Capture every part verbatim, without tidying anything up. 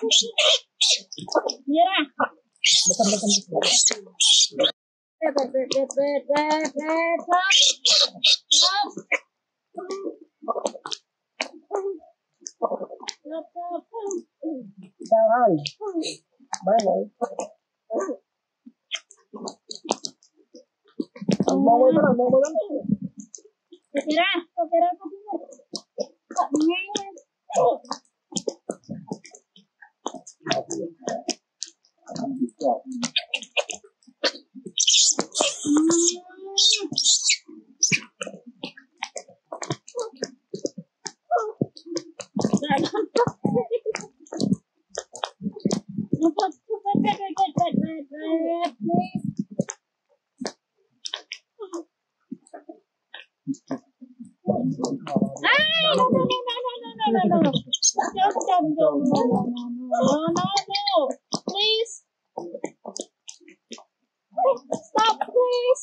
Mira. Betul betul betul. Bet bet bet bet bet bet bet. Rồi. Bye bye. Mau mau mana? Mau mau mana? Kira, kira apa sih? Kok nyanyi? Please. Stop, please.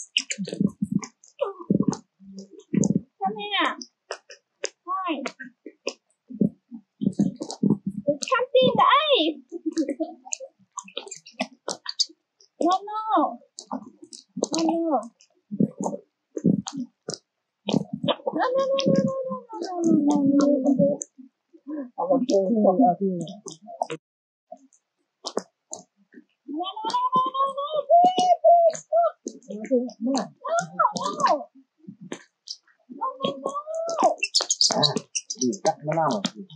Come here. Hi. It's something in the eye. No, no. No, no. No, no, no, no, no, no, no, no, no, no. I want to go out here. No, no, no, no, no, no, please, please, stop. No, no, no. No, no, no. À, đi cắt nó nào.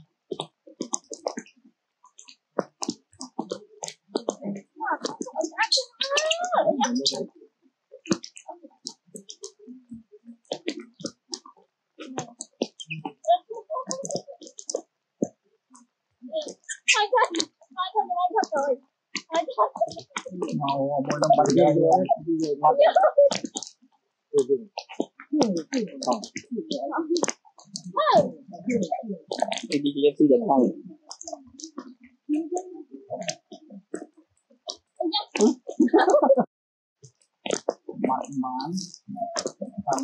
Thôi thôi, thôi thôi anh thật rồi. Thôi thôi. Màu màu lông bạch ra rồi. Đi đi đi đi được không? Mặn mán, tắm.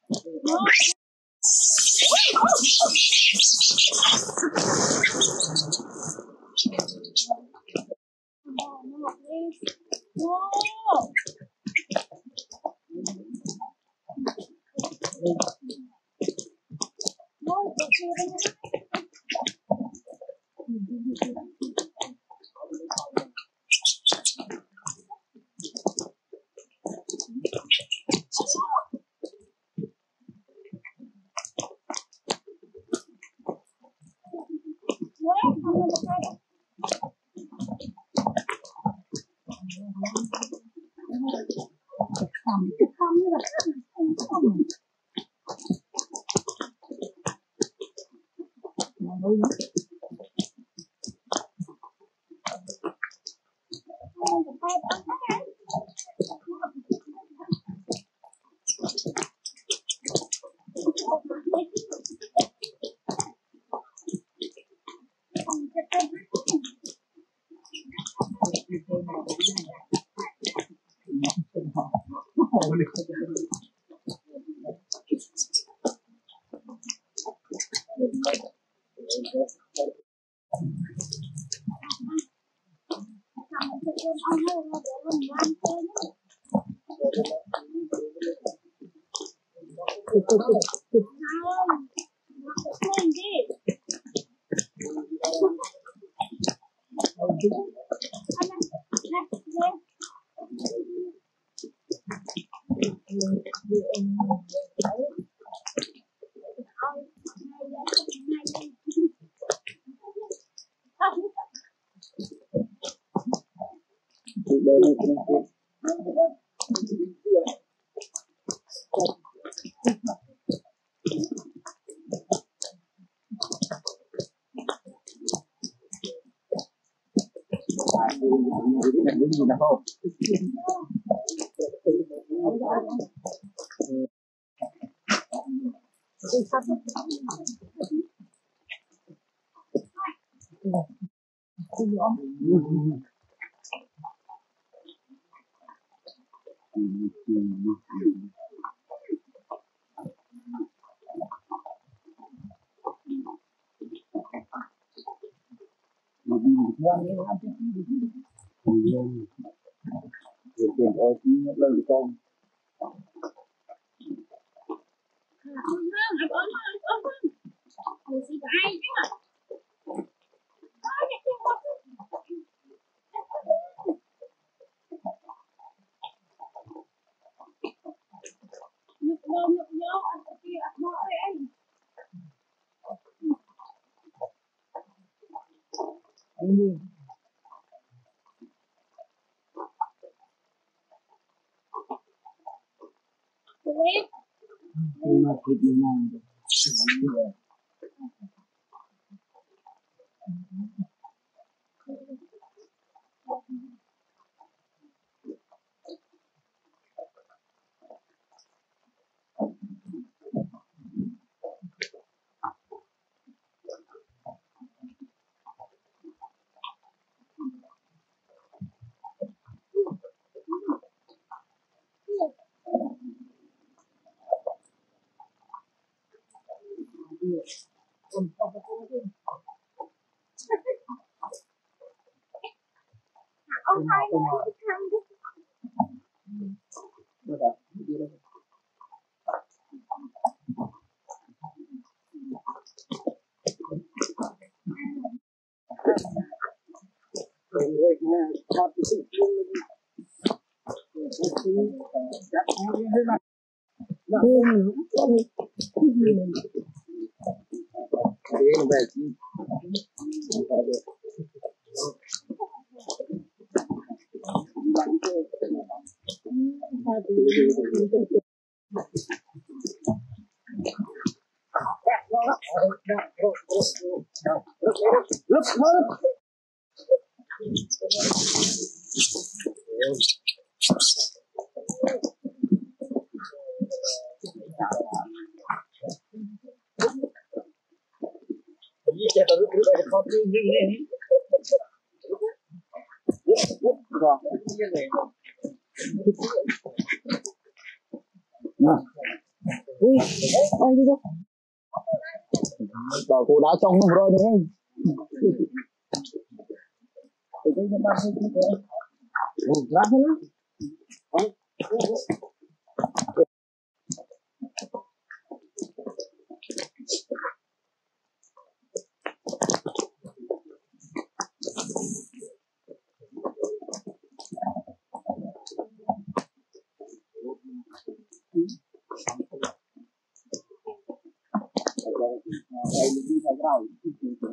Cái gì nào không? Mobil Điều kiện ôi chứ lên được con. Nhục vô nhục vô anh kia anh bỏ đây. Anh đi. Nhưng mà thịt như này. Ông hai nó thằng đó. Được rồi, đi đây. Rồi nha, bắt cái sự chung lên. Chắc không thế này. Là không không thế về chứ. Lúc hơn. Chị tôi cứ để con đi đi đi. Rồi. Nè. Ui, ai đi đâu? Rồi cô đá trong nó rồi đấy. Thì cái nó đang cái cái. Ừ, ra hết á. Đây đi theo cái đầu.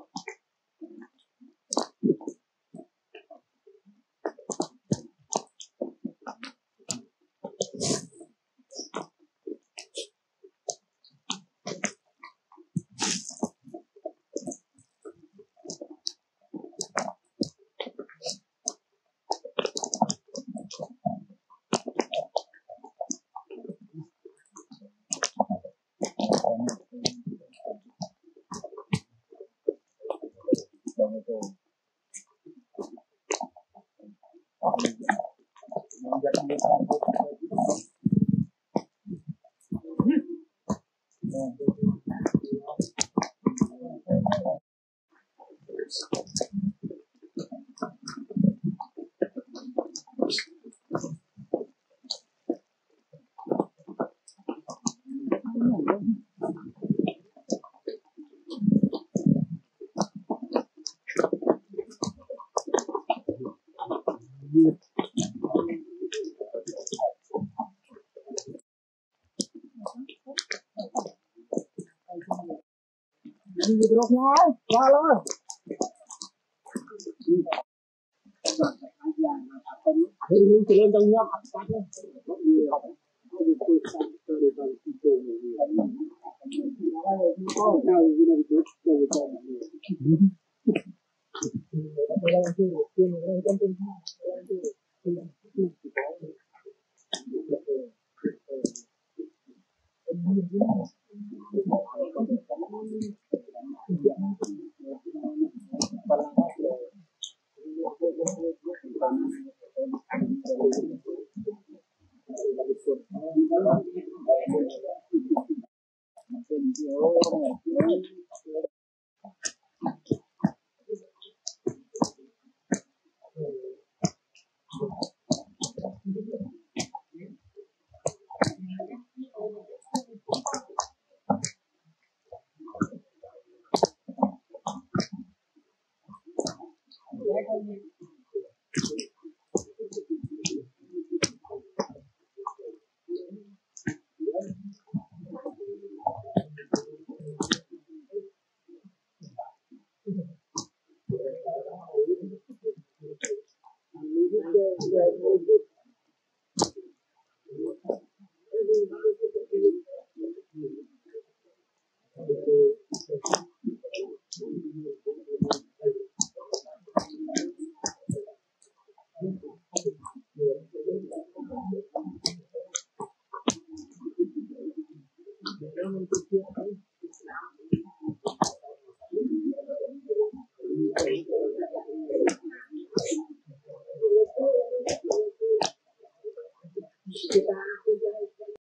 Đi được rồi, qua luôn. Thì chỉ lên trong nhau. Kita